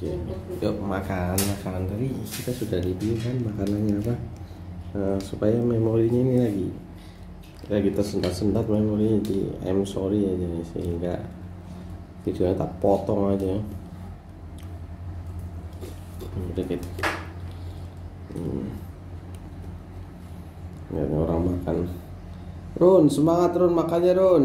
Yuk makan tadi kita sudah review kan makanannya apa, supaya memorinya ini lagi tersendat memorinya di sorry aja nih, sehingga videonya tak potong aja dikit. Lihat orang makan. Run, semangat Run, makannya Run.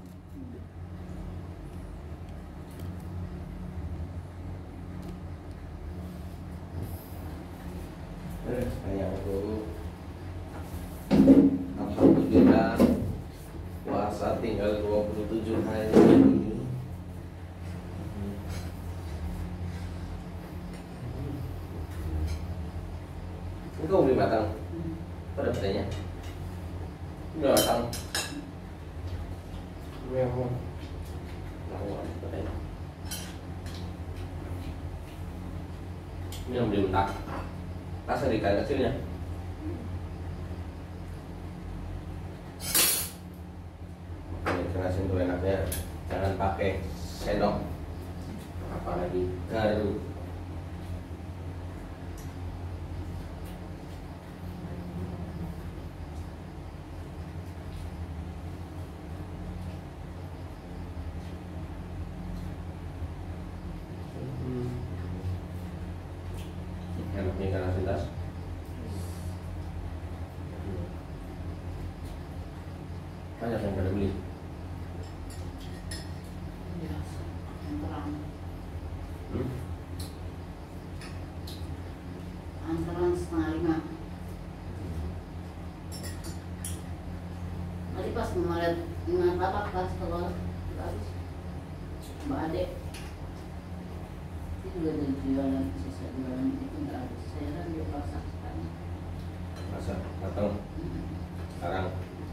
Sayangku, alhamdulillah puasa tinggal 27 hari ini. Engkau beli batang? Pada petanya? Beli batang? Memang lawan petanya. Ini yang beli mentah. Rasa di kain kecilnya. Ini kerasin tuh enaknya, jangan pakai sendok, apalagi garu. Enaknya kerasin tas. Banyak yang pada beli. Antara 4:30. Tadi pas ngeliat tapak pas keluar habis Mbak Ade itu juga ada jualan, sisa jualan itu nggak habis. Saya kan dia masak sekali. Masak matang. Sekarang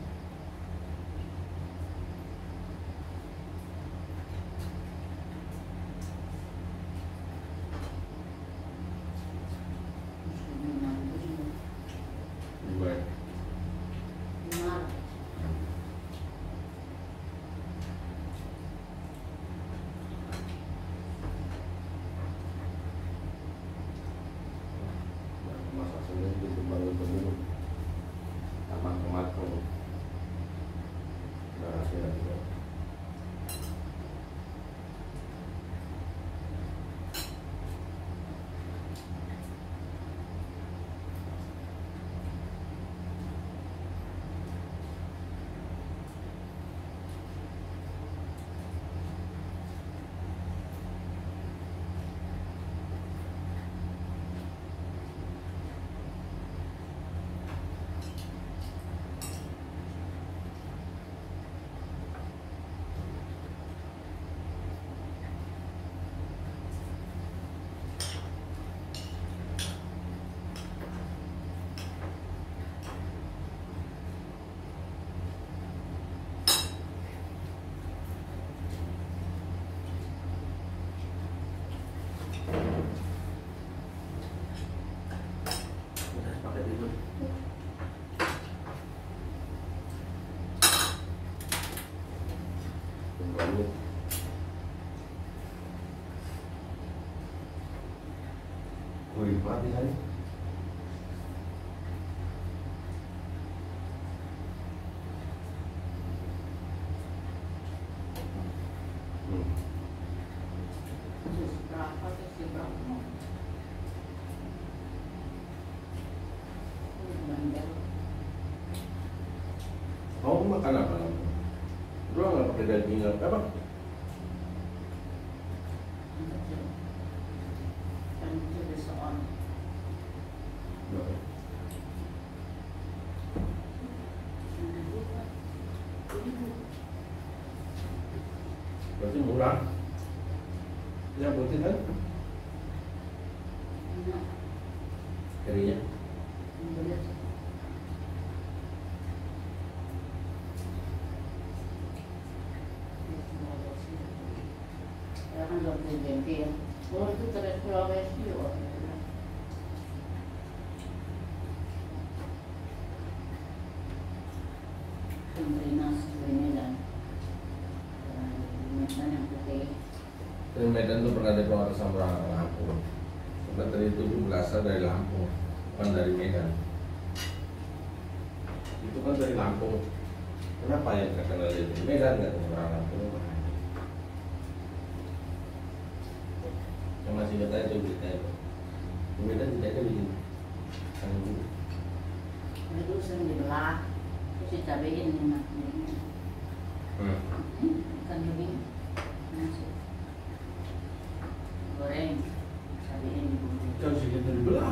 dibuat. Masak sendiri itu baru dulu. Matang. Nah, hasilnya juga. Pakai tidur. Wih, mati kali. Mau makan apa? Lu nggak pakai daging apa? Berarti murah. Ya putih kan? Kerinya. Kan ganti ya. Oh itu terus Sulawesi loh. Medan yang putih. Dari Medan tuh pernah dikeluarkan sama orang Lampung. Karena dari 17 dari Lampung, bukan dari Medan. Itu kan dari Lampung. Kenapa yang terkenal dari Medan nggak orang Lampung? Yang masih ingat aja berita itu. Medan tidak ada begini. Itu sering dibelah, terus dicabein nih mak. Ikan begini, nasi goreng, cabein dibumbu. Kan segitu dibelah.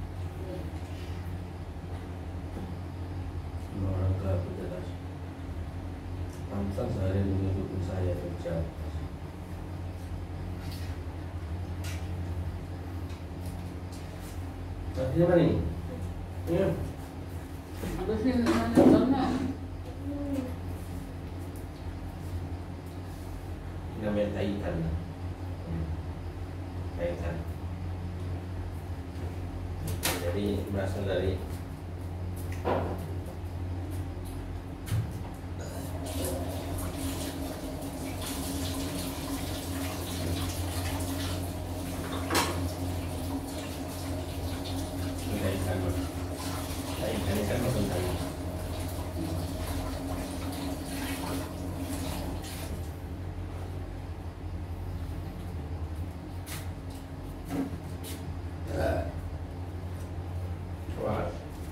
Orang gabut jelas. Pantas sehari menyebutkan saya kerja. Nanti mana ini? Iya. Habisin mana? Namanya taikan. Taikan. Jadi berasal dari taikan maksud saya. Wah.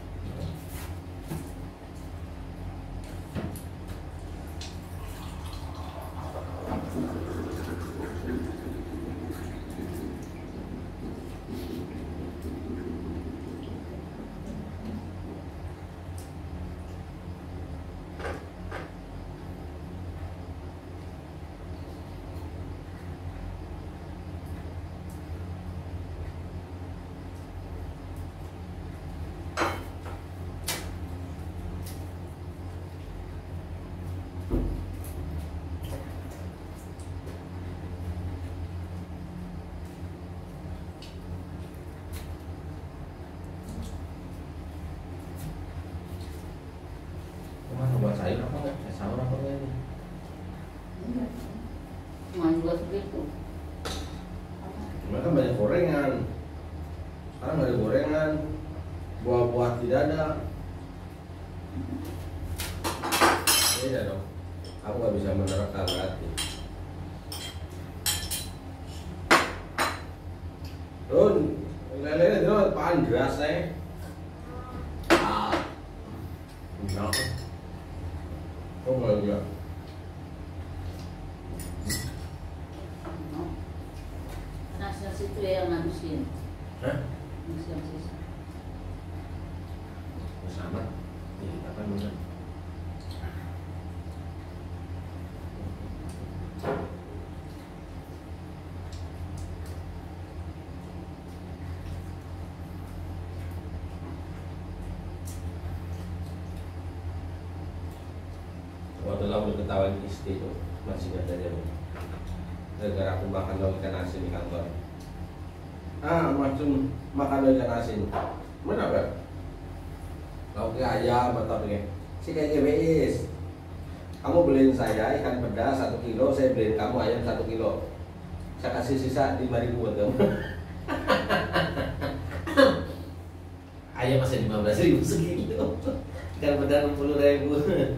Buat sayur apa enggak? Sahur apa enggak ini? Cuma juga segitu. Cuma kan banyak gorengan. Sekarang nggak ada gorengan, buah-buah tidak ada. Beda dong. Aku nggak bisa menerka berarti. Run, lele itu pandras Enggak. Oh nggak juga. Nasi itu yang ngabisin. Hah? Nasi yang sisa. Sama. Ini apa namanya? Waktu kamu ketahuan istri itu masih ada dia. Gara-gara aku makan lauk ikan asin di kantor. Macam makan lauk ikan asin. Mana ber? Lauknya ayam atau apa? Si kayak GBS. Kamu beliin saya ikan pedas 1 kilo, saya beliin kamu ayam 1 kilo. Saya kasih sisa 5.000 buat kamu. Ayam masih 15.000 sekilo. Ikan pedas 60.000.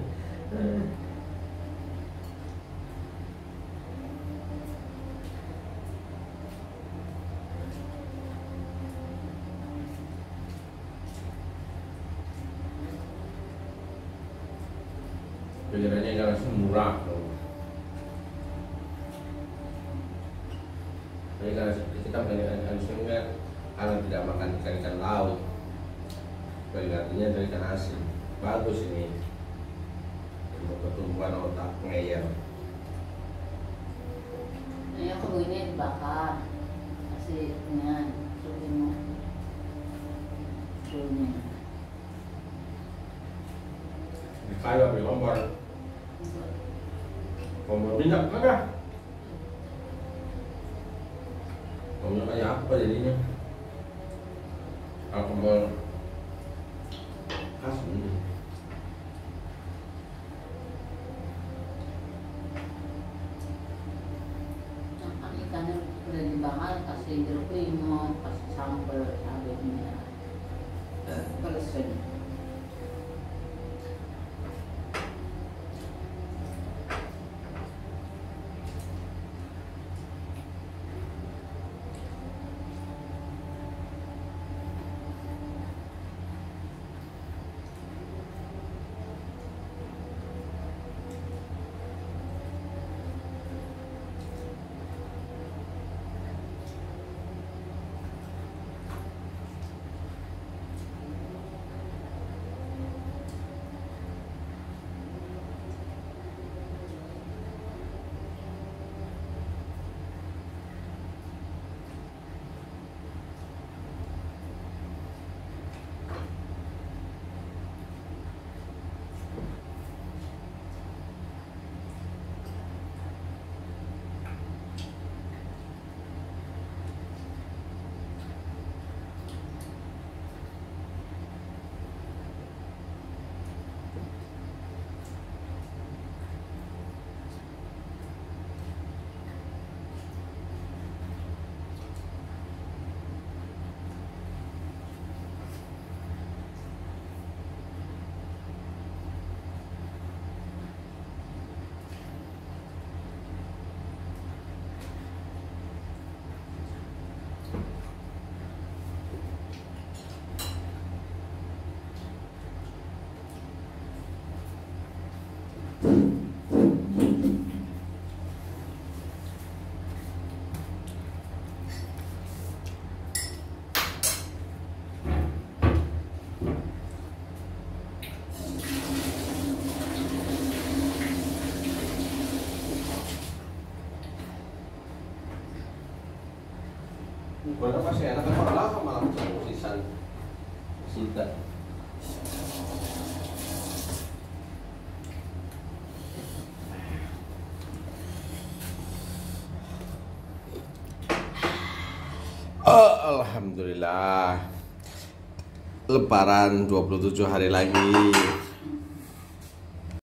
Pikirannya ikan asin murah. Tapi ikan asin kita makan ikan asin kan karena tidak makan ikan laut. Artinya dari ikan asin bagus ini untuk pertumbuhan otak ngeyel. Ini aku ini dibakar, kasih dengan suhunya. Kayak beli kompor minyak ada. Kompor kayak apa jadinya? Kalau kompor khas ini. Ikannya udah mahal kasih jeruk limau, kasih sambal cabenya. Selesai. Mana masih enak kan malah malah sisan sita. Alhamdulillah. Lebaran 27 hari lagi.